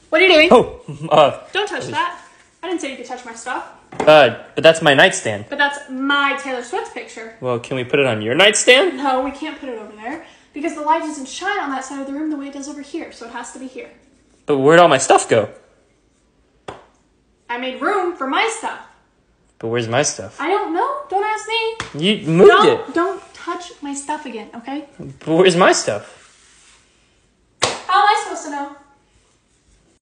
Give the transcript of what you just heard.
What are you doing? Oh, Don't touch that. I didn't say you could touch my stuff. but that's my nightstand. But that's my Taylor Swift picture. Well, can we put it on your nightstand? No, we can't put it over there because the light doesn't shine on that side of the room the way it does over here, so it has to be here. But where'd all my stuff go? I made room for my stuff. But where's my stuff? I don't know. Don't ask me. You moved it. Don't touch my stuff again, okay? But where's my stuff? How am I supposed to know?